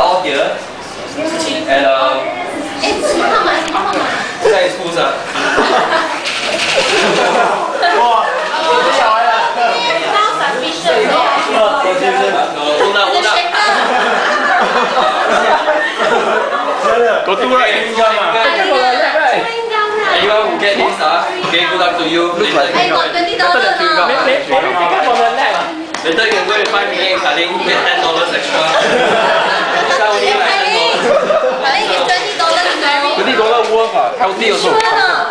all here. And how much? that is who's Got two right? Anyone who get this, okay, good luck to you. I got $20 now. Later you can go and find me in Chalet, get $10 extra. I think it's $20 to marry. $20 worth, healthy also.